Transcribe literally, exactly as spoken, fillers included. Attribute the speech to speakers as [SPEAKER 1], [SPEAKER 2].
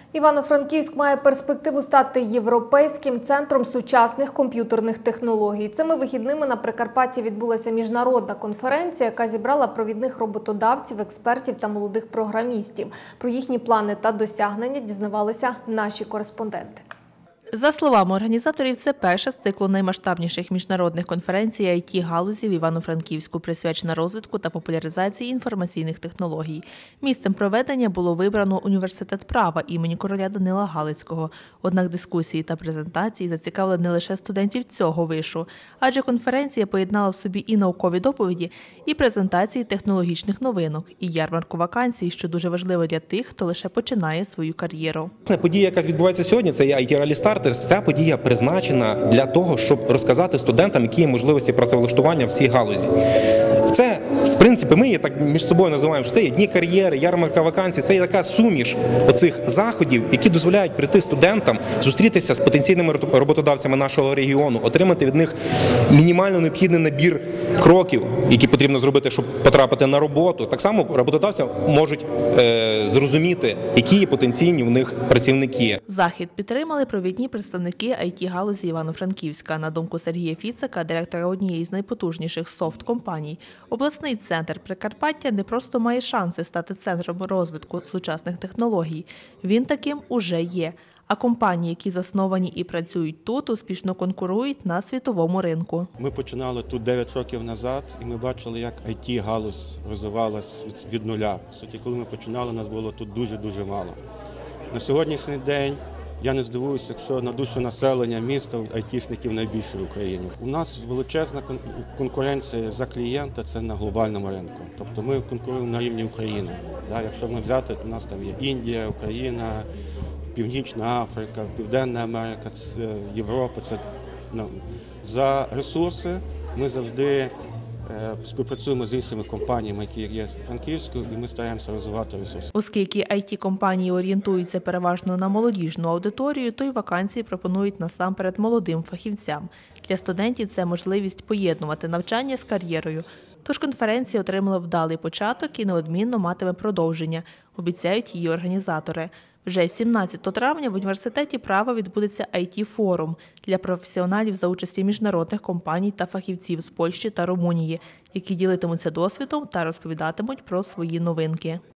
[SPEAKER 1] Івано-Франківськ має перспективу стати європейським центром сучасних комп'ютерних технологій. Цими вихідними на Прикарпатті відбулася міжнародна конференція, яка зібрала провідних роботодавців, експертів та молодих програмістів. Про їхні плани та досягнення дізнавалися наші кореспонденти.
[SPEAKER 2] За словами організаторів, це перша з циклу наймасштабніших міжнародних конференцій ай ті-галузі в Івано-Франківську, присвячена розвитку та популяризації інформаційних технологій. Місцем проведення було вибрано університет права імені короля Данила Галицького. Однак дискусії та презентації зацікавили не лише студентів цього вишу, адже конференція поєднала в собі і наукові доповіді, і презентації технологічних новинок, і ярмарку вакансій, що дуже важливо для тих, хто лише починає свою кар'єру.
[SPEAKER 3] Подія, яка відбувається сьогодні, це є ай ті Rally Starters. Ця подія призначена для того, щоб розказати студентам, які є можливості працевлаштування в цій галузі. Це, в принципі, ми її так між собою називаємо, що це є дні кар'єри, ярмарка вакансій, це є така суміш оцих заходів, які дозволяють прийти студентам, зустрітися з потенційними роботодавцями нашого регіону, отримати від них мінімально необхідний набір кроків, які потрібно зробити, щоб потрапити на роботу. Так само роботодавці можуть е, зрозуміти, які є потенційні в них працівники.
[SPEAKER 2] Захід підтримали провідні представники ай ті-галузі Івано-Франківська. На думку Сергія Фіцика, директора однієї з найпотужніших софт-компаній, обласний центр Прикарпаття не просто має шанси стати центром розвитку сучасних технологій. Він таким уже є. А компанії, які засновані і працюють тут, успішно конкурують на світовому ринку.
[SPEAKER 4] Ми починали тут дев'ять років назад, і ми бачили, як ай ті-галузь розвивалась від, від нуля. В суті, коли ми починали, нас було тут дуже-дуже мало. На сьогоднішній день я не здивуюся, якщо на душу населення міста айтішників найбільше в Україні. У нас величезна конкуренція за клієнта, це на глобальному ринку. Тобто ми конкуруємо на рівні України. Якщо ми взяти, то у нас там є Індія, Україна, Північна Африка, Південна Америка, Європа. Це, ну, за ресурси ми завжди співпрацюємо з іншими компаніями, які є в Франківську, і ми стараємося розвивати ресурси.
[SPEAKER 2] Оскільки ай ті-компанії орієнтуються переважно на молодіжну аудиторію, то й вакансії пропонують насамперед молодим фахівцям. Для студентів це можливість поєднувати навчання з кар'єрою. Тож конференція отримала вдалий початок і неодмінно матиме продовження, обіцяють її організатори. Вже сімнадцятого травня в університеті права відбудеться ай ті-форум для професіоналів за участі міжнародних компаній та фахівців з Польщі та Румунії, які ділитимуться досвідом та розповідатимуть про свої новинки.